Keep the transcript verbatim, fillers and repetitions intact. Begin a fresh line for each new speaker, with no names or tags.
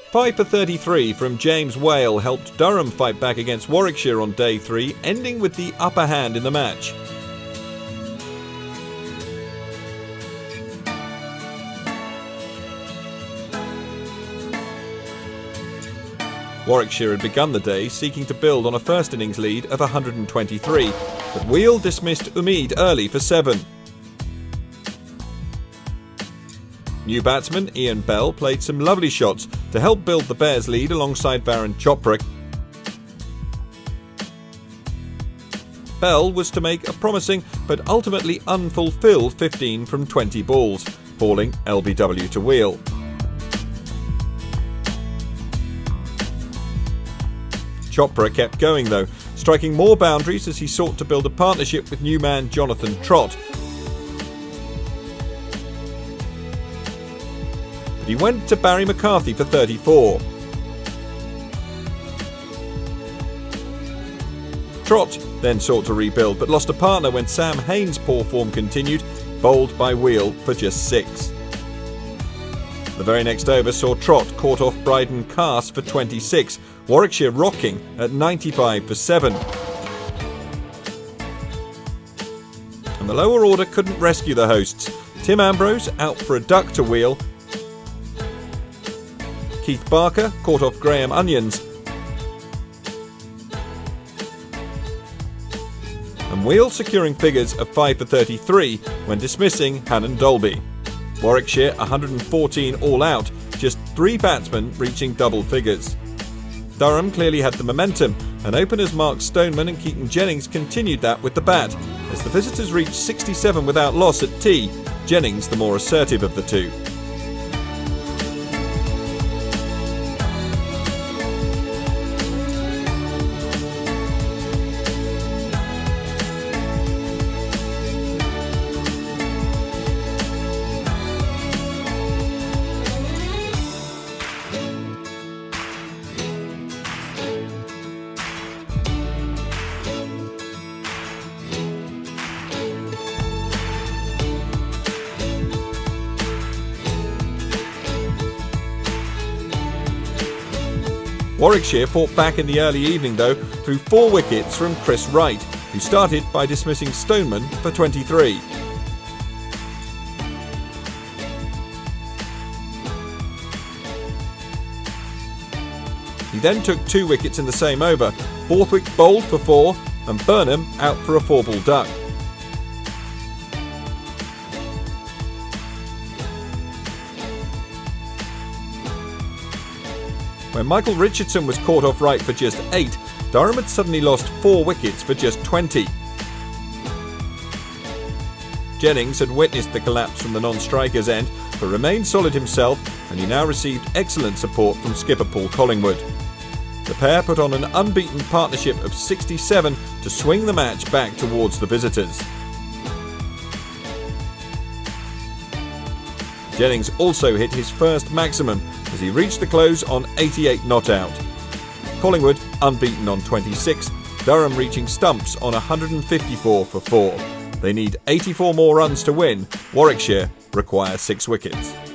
five for thirty-three from James Whale helped Durham fight back against Warwickshire on day three, ending with the upper hand in the match. Warwickshire had begun the day seeking to build on a first innings lead of one hundred twenty-three, but Wheel dismissed Umeed early for seven. New batsman Ian Bell played some lovely shots to help build the Bears' lead alongside Varun Chopra. Bell was to make a promising but ultimately unfulfilled fifteen from twenty balls, falling L B W to Wheel. Chopra kept going though, striking more boundaries as he sought to build a partnership with new man Jonathan Trott. But he went to Barry McCarthy for thirty-four. Trott then sought to rebuild but lost a partner when Sam Haynes' poor form continued, bowled by Wheel for just six. The very next over saw Trott caught off Bryden Cass for twenty-six, Warwickshire rocking at ninety-five for seven. And the lower order couldn't rescue the hosts. Tim Ambrose out for a duck to Wheel. Keith Barker caught off Graham Onions. And Wheel securing figures of five for thirty-three when dismissing Hannon Dolby. Warwickshire one hundred fourteen all out, just three batsmen reaching double figures. Durham clearly had the momentum, and openers Mark Stoneman and Keaton Jennings continued that with the bat, as the visitors reached sixty-seven without loss at tea, Jennings the more assertive of the two. Warwickshire fought back in the early evening though through four wickets from Chris Wright, who started by dismissing Stoneman for twenty-three. He then took two wickets in the same over, Borthwick bowled for four and Burnham out for a four-ball duck. When Michael Richardson was caught off Wright for just eight, Durham had suddenly lost four wickets for just twenty. Jennings had witnessed the collapse from the non-striker's end, but remained solid himself, and he now received excellent support from skipper Paul Collingwood. The pair put on an unbeaten partnership of sixty-seven to swing the match back towards the visitors. Jennings also hit his first maximum as he reached the close on eighty-eight not out. Collingwood unbeaten on twenty-six, Durham reaching stumps on one hundred fifty-four for four. They need eighty-four more runs to win. Warwickshire require six wickets.